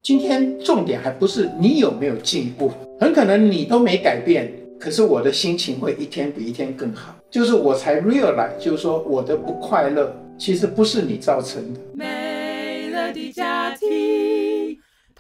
今天重点还不是你有没有进步，很可能你都没改变，可是我的心情会一天比一天更好。就是我才 realize， 就是说我的不快乐其实不是你造成的。 美乐蒂家庭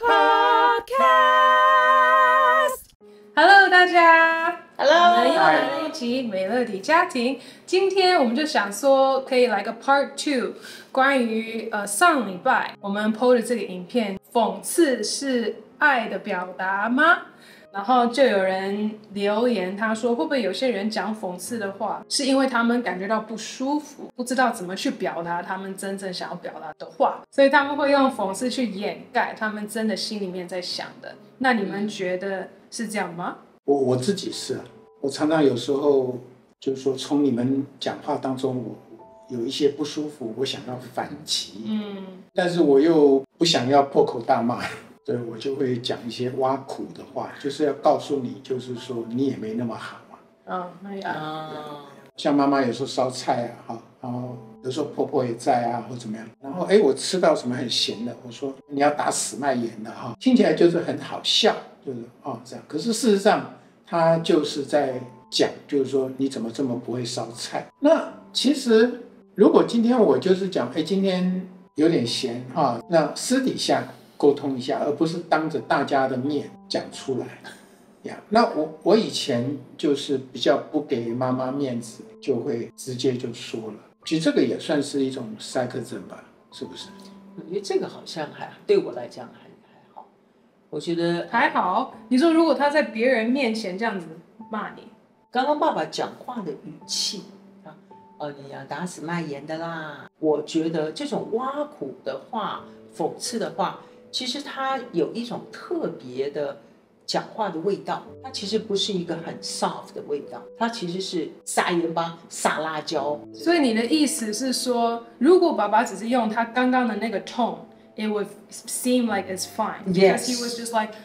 Podcast。Hello， 大家。 Hello， 我们又来了一集美乐蒂家庭。今天我们就想说，可以来个 Part 2， 关于上礼拜我们 PO 的这个影片，讽刺是爱的表达吗？然后就有人留言，他说会不会有些人讲讽刺的话，是因为他们感觉到不舒服，不知道怎么去表达他们真正想要表达的话，所以他们会用讽刺去掩盖他们真的心里面在想的。那你们觉得是这样吗？ 我自己是啊，我常常有时候就是说从你们讲话当中，我有一些不舒服，我想要反击，但是我又不想要破口大骂，所以我就会讲一些挖苦的话，就是要告诉你，就是说你也没那么好啊。像妈妈有时候烧菜啊，然后有时候婆婆也在啊，或怎么样，然后我吃到什么很咸的，我说你要打死卖盐的哈，听起来就是很好笑，就是这样。可是事实上，他就是在讲，就是说你怎么这么不会烧菜？那其实如果今天我就是讲，今天有点咸哈，那私底下沟通一下，而不是当着大家的面讲出来呀。那我以前就是比较不给妈妈面子，就会直接就说了。其实这个也算是一种 sarcasm 吧，是不是？ 我觉得这个好像对我来讲还好。我觉得还好。你说如果他在别人面前这样子骂你， 刚刚爸爸讲话的语气你要打死卖盐的啦。我觉得这种挖苦的话、讽刺的话，其实它有一种特别的讲话的味道，它其实不是一个很 soft 的味道，它其实是撒盐巴、撒辣椒。 所以你的意思是说，如果爸爸只是用他刚刚的那个 tone， it would seem like it's fine because he was just like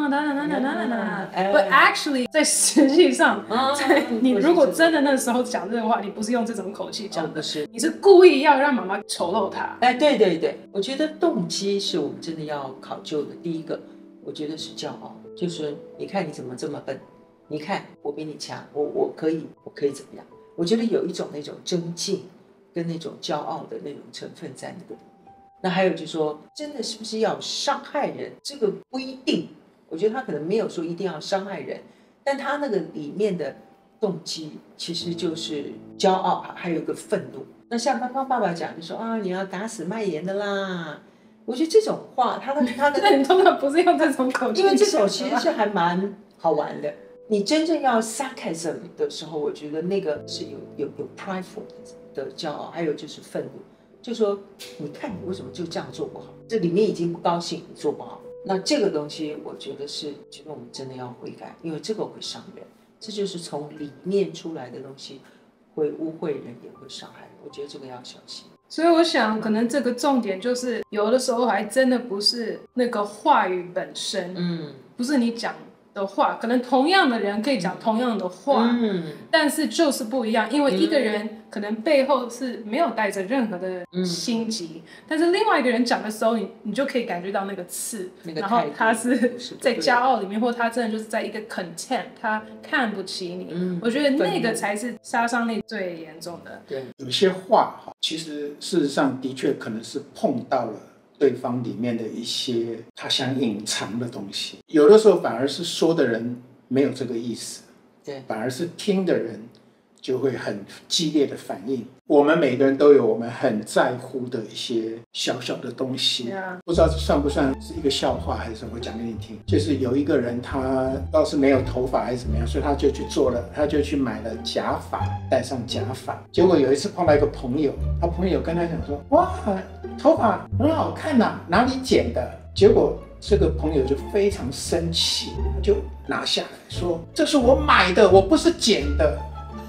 but actually 在实际上，你如果真的那时候讲这个话，你不是用这种口气讲的， 不是， 你是故意要让妈妈丑陋他。 对对对，我觉得动机是我们真的要考究的。第一个，我觉得是骄傲，就是你看你怎么这么笨，你看我比你强，我可以怎么样？我觉得有一种那种争竞跟那种骄傲的那种成分在那个里面。那还有就是说，真的是不是要伤害人？这个不一定。我觉得他可能没有说一定要伤害人，但他那个里面的动机其实就是骄傲，还有一个愤怒。那像刚刚爸爸讲，就说你要打死卖盐的啦。我觉得这种话，他的那你通常不是用这种口气， 因为这种其实是还蛮好玩的。你真正要 sarcasm 的时候，我觉得那个是有 prideful 的骄傲，还有就是愤怒，就说你看你为什么就这样做不好，这里面已经不高兴，你做不好。那这个东西，我觉得我们真的要悔改，因为这个会伤人，这就是从里面出来的东西，会污秽人，也会伤害人。我觉得这个要小心。 所以我想，可能这个重点就是，有的时候还真的不是那个话语本身，不是你讲的话，可能同样的人可以讲同样的话，但是就是不一样，因为一个人可能背后是没有带着任何的心机，但是另外一个人讲的时候，你就可以感觉到那个刺，然后他是在骄傲里面，或他真的就是在一个 contempt， 他看不起你，我觉得那个才是杀伤力最严重的。 对，有些话其实事实上的确可能是碰到了对方里面的一些他想隐藏的东西，有的时候反而是说的人没有这个意思， 对， 反而是听的人就会很激烈的反应。我们每个人都有我们很在乎的一些小小的东西，不知道算不算是一个笑话还是什么，我讲给你听。就是有一个人他倒是没有头发还是怎么样，所以他就去买了假发，戴上假发。结果有一次碰到一个朋友，他朋友跟他讲说，哇，头发很好看啊，哪里剪的？结果这个朋友就非常生气，就拿下来说，这是我买的，我不是剪的。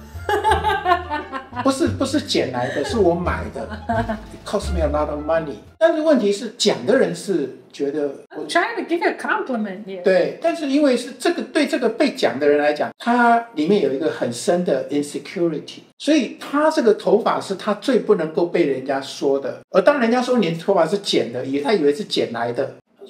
不是捡来的，是我买的。It cost me a lot of money。但是问题是，讲的人是觉得 I'm trying to give you a compliment here。 对，但是因为是对这个被讲的人来讲，他里面有一个很深的 insecurity， 所以他这个头发是他最不能够被人家说的。而当人家说你的头发是剪的，他以为是捡来的。他说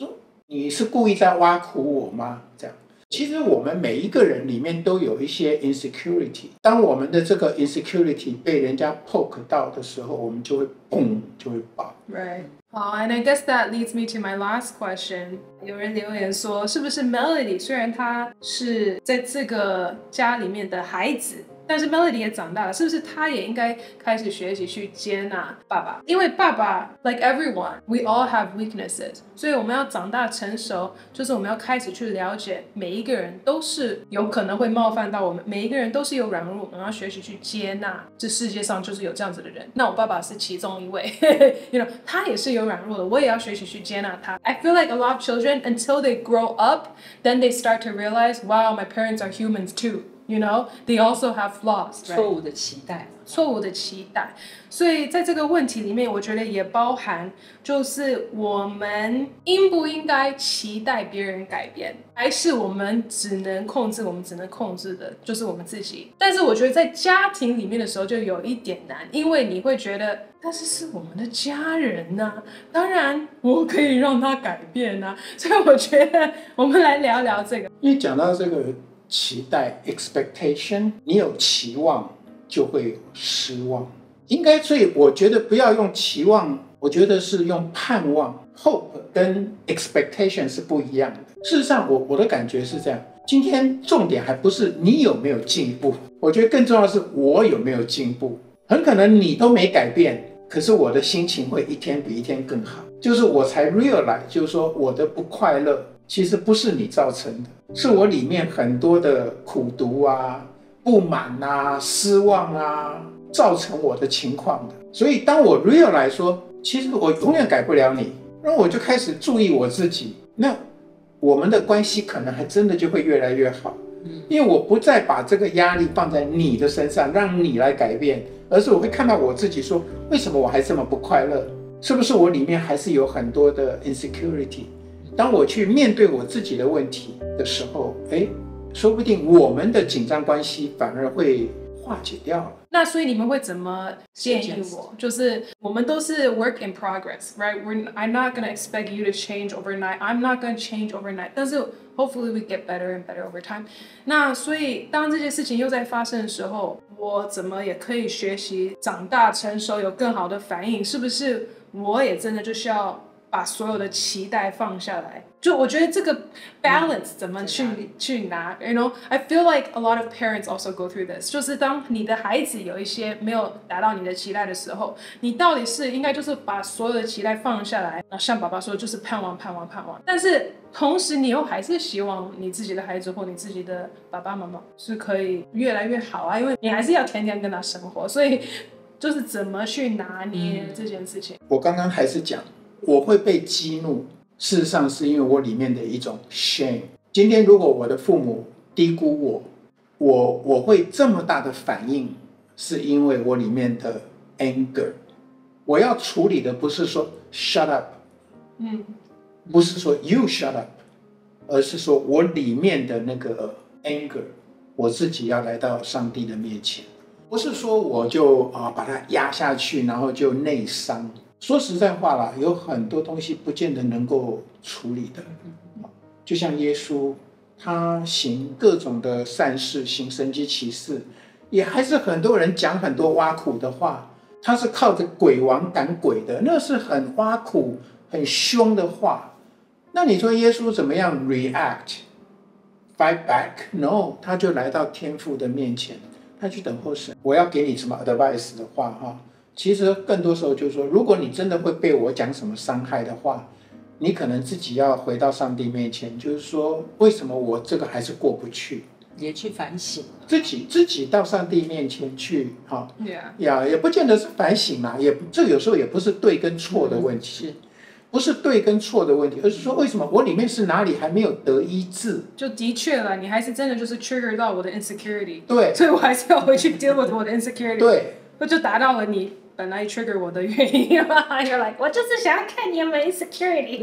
你是故意在挖苦我吗？这样。其实我们每一个人里面都有一些 insecurity， 当我们的这个 insecurity 被人家 poke 到的时候，我们就会嘣，就会爆。 Right. And I guess that leads me to my last question. 有人留言说，是不是 Melody 虽然她是在这个家里面的孩子，但是 Melody 也长大了，是不是她也应该开始学习去接纳爸爸？因为爸爸 like everyone, we all have weaknesses. 所以我们要长大成熟，就是我们要开始去了解每一个人都是有可能会冒犯到我们，每一个人都是有软弱，我们要学习去接纳。这世界上就是有这样子的人，那我爸爸是其中一位you know, 他也是有软弱的，我也要学习去接纳他。I feel like a lot of children, until they grow up, then they start to realize, wow, my parents are humans too.You know, they also have flaws, right? 错误的期待， 错误的期待。所以在这个问题里面，我觉得也包含，就是我们应不应该期待别人改变，还是我们只能控制的就是我们自己。但是我觉得在家庭里面的时候就有一点难，因为你会觉得，但是我们的家人啊，当然我可以让他改变啊。所以我觉得我们来聊聊这个。 因为讲到这个期待 expectation， 你有期望就会有失望。应该，所以我觉得不要用期望，我觉得是用盼望 hope 跟 expectation 是不一样的。事实上我的感觉是这样，今天重点还不是你有没有进步，我觉得更重要的是我有没有进步。很可能你都没改变，可是我的心情会一天比一天更好，就是我才 realize， 就是说我的不快乐其实不是你造成的，是我里面很多的苦毒啊、不满啊、失望啊，造成我的情况的。所以当我 realize 说，其实我永远改不了你，那我就开始注意我自己，那我们的关系可能还真的就会越来越好。因为我不再把这个压力放在你的身上，让你来改变，而是我会看到我自己说，为什么我还这么不快乐？是不是我里面还是有很多的 insecurity？当我去面对我自己的问题的时候，说不定我们的紧张关系反而会化解掉了。 那所以你们会怎么建议我？就是我们都是 work in progress, right? I'm not going to expect you to change overnight. I'm not going to change overnight. 但是 hopefully we get better and better over time. 那所以当这些事情又在发生的时候，我怎么也可以学习长大成熟，有更好的反应？是不是我也真的就需要把所有的期待放下来？就我觉得这个 balance 怎么去拿 you know, I feel like a lot of parents also go through this， 就是当你的孩子有一些没有达到你的期待的时候，你到底是应该就是把所有的期待放下来，像爸爸说就是盼望，但是同时你又还是希望你自己的孩子或你自己的爸爸妈妈是可以越来越好啊，因为你还是要天天跟他生活，所以就是怎么去拿捏这件事情。 我刚刚还是讲我会被激怒，事实上是因为我里面的一种 shame。 今天如果我的父母低估我会这么大的反应，是因为我里面的 anger。 我要处理的不是说 shut up， 不是说 you shut up， 而是说我里面的那个 anger， 我自己要来到上帝的面前，不是说我就把它压下去，然后就内伤。说实在话啦，有很多东西不见得能够处理的。就像耶稣，他行各种的善事，行神迹奇事，也还是很多人讲很多挖苦的话。他是靠着鬼王赶鬼的，那是很挖苦、很凶的话。那你说耶稣怎么样 react fight back？ No， 他就来到天父的面前，他去等候神。我要给你什么 advice 的话其实更多时候就是说，如果你真的会被我讲什么伤害的话，你可能自己要回到上帝面前，就是说为什么我这个还是过不去， 也去反省， 自己到上帝面前去也不见得是反省啦，这有时候也不是对跟错的问题，不是对跟错的问题，而是说为什么我里面是哪里还没有得医治。 就的确了，你还是真的就是 trigger 到我的 insecurity， 对， 所以我还是要回去 deal with 我的 insecurity， 对， 那就达到了你本来 trigger 我的原因嘛。You're like， 我就是想要看你有没有 insecurity。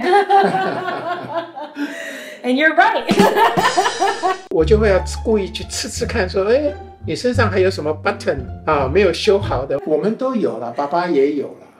And you're right。 我就会要故意去吃看说，你身上还有什么 button 没有修好的。我们都有了，爸爸也有了。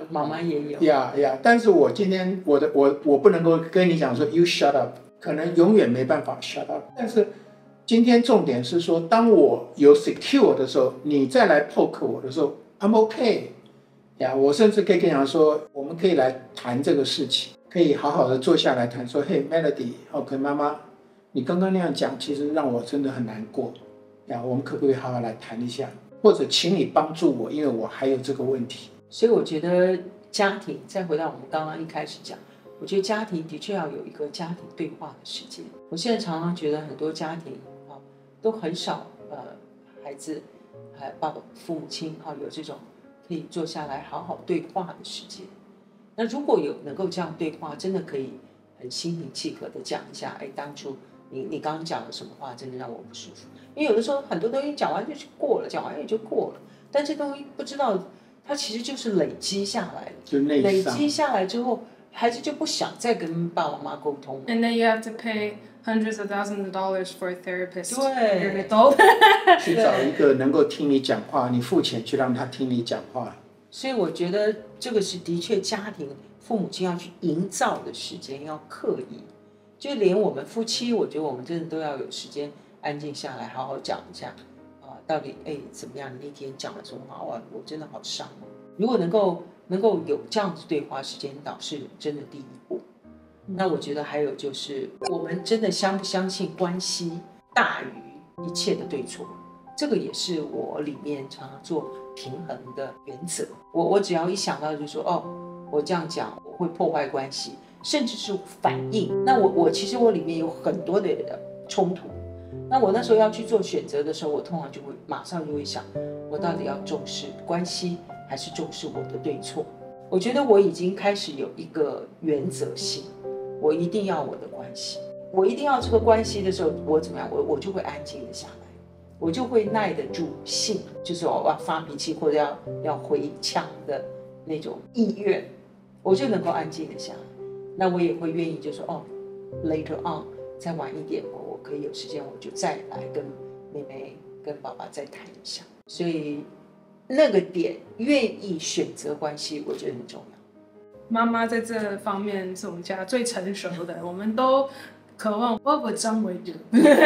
妈妈也有。 但是我今天我不能够跟你讲说 you shut up， 可能永远没办法 shut up。但是今天重点是说，当我有 secure 的时候，你再来 poke 我的时候 ，I'm okay。我甚至可以跟你讲说，我们可以来谈这个事情，可以好好的坐下来谈说，嘿 Melody，OK， 妈妈，你刚刚那样讲，其实让我真的很难过。我们可不可以好好来谈一下？或者请你帮助我，因为我还有这个问题。 所以我觉得家庭，再回到我们刚刚一开始讲，我觉得家庭的确要有一个家庭对话的时间。我现在常常觉得很多家庭都很少孩子还有爸爸父母亲有这种可以坐下来好好对话的时间。那如果有能够这样对话，真的可以很心平气和的讲一下，当初你刚刚讲了什么话，真的让我不舒服。因为有的时候很多东西讲完就过了，讲完也就过了，但这东西不知道它其实就是累积下来就内伤， 累积下来之后，孩子就不想再跟爸爸妈妈沟通。 And then you have to pay hundreds of thousands of dollars for a therapist. 对， You're an adult. 去找一个能够听你讲话，你付钱去让他听你讲话。 所以我觉得这个是的确家庭父母亲要去营造的时间，要刻意。就连我们夫妻，我觉得我们真的都要有时间安静下来，好好讲一下到底怎么样？你那天讲了什么话？我真的好伤。如果能够有这样子对话时间，导是真的第一步。那我觉得还有就是，我们真的相不相信关系大于一切的对错？这个也是我里面常常做平衡的原则。我只要一想到就是说，我这样讲我会破坏关系，甚至是反应。那我其实我里面有很多的冲突。那我那时候要去做选择的时候，我通常就会马上就会想，我到底要重视关系，还是重视我的对错？我觉得我已经开始有一个原则性，我一定要我的关系，我一定要这个关系的时候，我怎么样？我就会安静的下来，我就会耐得住性，就是我要发脾气或者要回呛的那种意愿，我就能够安静的下来。那我也会愿意就说later on 再晚一点，我可以有时间，我就再来跟妹妹跟爸爸再谈一下。所以那个点愿意选择关系，我觉得很重要。 妈妈在这方面是我们家最成熟的，我们都渴望 What would someone do?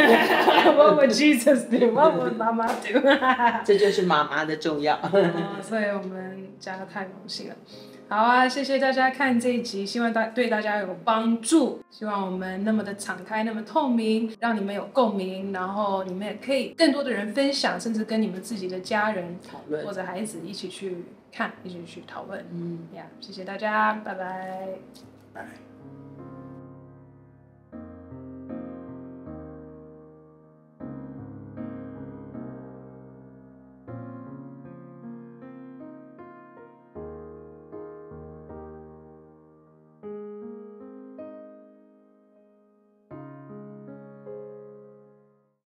What would Jesus do? What would 妈妈 do? 这就是妈妈的重要。 所以我们家太荣幸了。好啊，谢谢大家看这一集，希望对大家有帮助。希望我们那么的敞开，那么透明，让你们有共鸣，然后你们也可以更多的人分享，甚至跟你们自己的家人讨论， 或者孩子一起去看，一起去讨论。谢谢大家，拜拜。 拜。